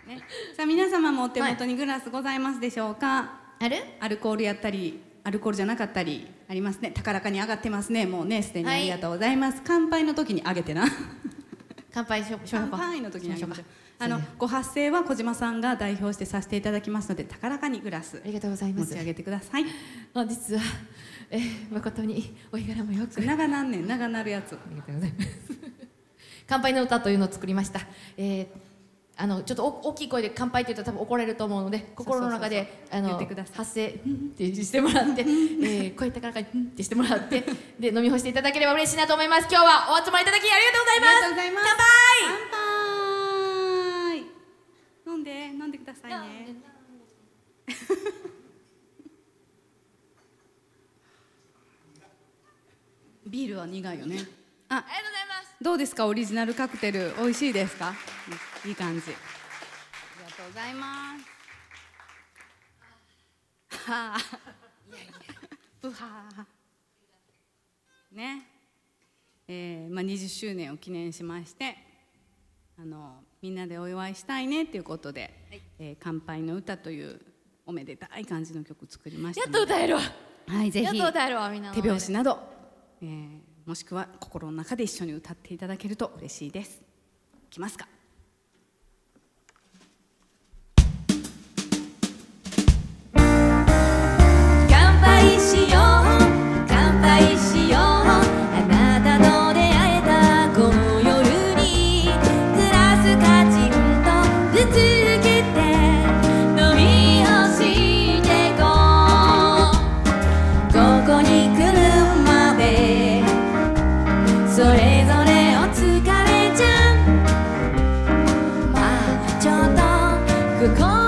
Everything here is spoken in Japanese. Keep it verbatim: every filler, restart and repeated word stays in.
ね、さあ皆様もお手元にグラスございますでしょうか。 ある？ アルコールやったりアルコールじゃなかったりありますね。高らかに上がってますね。もうねすでにありがとうございます。はい、乾杯の時に上げてな。 乾杯しよう。 乾杯の時に上げましょう。あのご発声は小島さんが代表してさせていただきますので、高らかにグラスありがとうございます。 持ち上げてください。 本日は、えー、誠にお日柄もよく長なんねん長なるやつ。 ありがとうございます。乾杯の歌というのを作りました。えーあのちょっと大きい声で乾杯って言ったら多分怒られると思うので、心の中であの発声ってしてもらって、えー、声高らかにってしてもらってで飲み干していただければ嬉しいなと思います。今日はお集まりいただきありがとうございます。 ありがとうございます。乾杯。飲んで飲んでくださいね。ビールは苦いよね。あ、 ありがとうございます。 どうですか、オリジナルカクテル美味しいですか。いい感じ。ありがとうございます。はあ。いやいや。うはあ。ね。えー、まあにじゅっしゅうねんを記念しまして、あのみんなでお祝いしたいねっていうことで、はい、えー、乾杯の歌というおめでたい感じの曲作りましたので。 やっと歌えるわ。 はい、ぜひやっと歌えるわみんな。 手拍子など。えーもしくは心の中で一緒に歌っていただけると嬉しいです。いきますか。 乾杯しよう乾杯しよう、あなたと出会えたこの夜にグラスカチンとぶつけて飲み干してこう、ここに来るまでそれぞれお疲れちゃん、まあちょっとここ